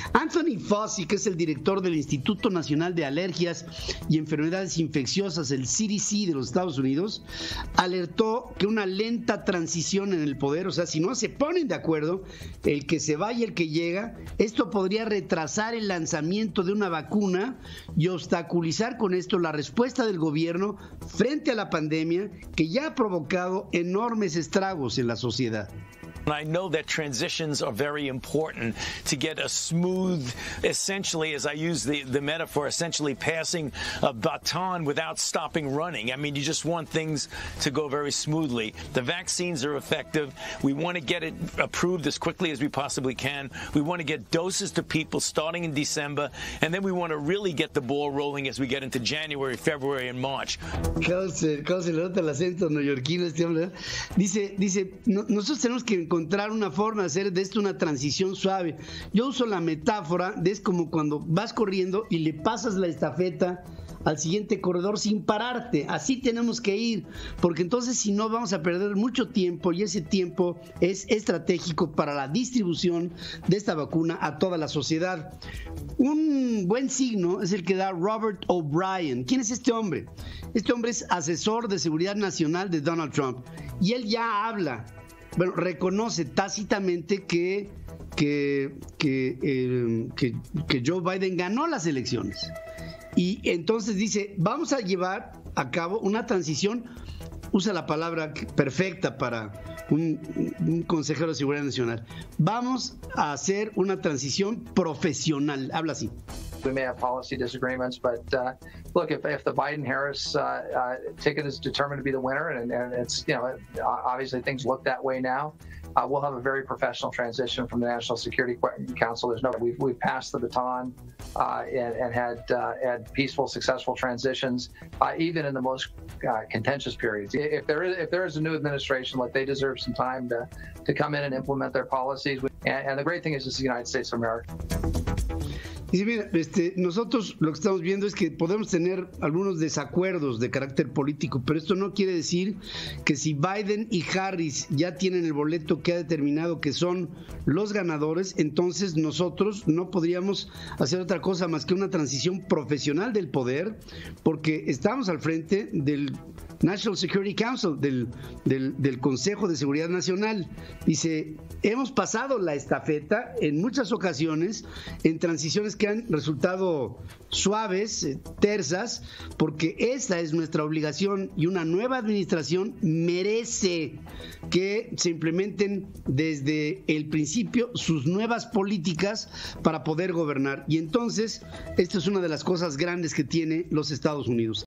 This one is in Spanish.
Anthony Fauci, que es el director del Instituto Nacional de Alergias y Enfermedades Infecciosas, el CDC de los Estados Unidos, alertó que una lenta transición en el poder, o sea, si no se ponen de acuerdo, el que se va y el que llega, esto podría retrasar el lanzamiento de una vacuna y obstaculizar con esto la respuesta del gobierno frente a la pandemia que ya ha provocado enormes estragos en la sociedad. I know that transitions are very important to get a smooth, essentially, as I use the metaphor, essentially passing a baton without stopping running. I mean, you just want things to go very smoothly. The vaccines are effective. We want to get it approved as quickly as we possibly can. We want to get doses to people starting in December, and then we want to really get the ball rolling as we get into January, February, and March. ¿Cómo se le nota el acento neoyorquino este hombre? Dice, nosotros tenemos que encontrar una forma de hacer de esto una transición suave. Yo uso la metáfora de es como cuando vas corriendo y le pasas la estafeta al siguiente corredor sin pararte. Así tenemos que ir, porque entonces si no vamos a perder mucho tiempo y ese tiempo es estratégico para la distribución de esta vacuna a toda la sociedad. Un buen signo es el que da Robert O'Brien. ¿Quién es este hombre? Este hombre es asesor de seguridad nacional de Donald Trump y él ya habla. Bueno, reconoce tácitamente que Joe Biden ganó las elecciones. Y entonces dice, vamos a llevar a cabo una transición, usa la palabra perfecta para un consejero de seguridad nacional. Vamos a hacer una transición profesional. Habla así. We may have policy disagreements, but look, if the Biden-Harris ticket is determined to be the winner, and it's, you know, obviously things look that way now, we'll have a very professional transition from the National Security Council. We've passed the baton and had peaceful, successful transitions, even in the most contentious periods. If there is a new administration, like, they deserve some time to come in and implement their policies. And the great thing is, this is the United States of America. Dice, mira, nosotros lo que estamos viendo es que podemos tener algunos desacuerdos de carácter político, pero esto no quiere decir que si Biden y Harris ya tienen el boleto que ha determinado que son los ganadores, entonces nosotros no podríamos hacer otra cosa más que una transición profesional del poder, porque estamos al frente del National Security Council, del Consejo de Seguridad Nacional. Dice, hemos pasado la estafeta en muchas ocasiones en transiciones que han resultado suaves, tersas, porque esa es nuestra obligación y una nueva administración merece que se implementen desde el principio sus nuevas políticas para poder gobernar. Y entonces, esta es una de las cosas grandes que tiene los Estados Unidos.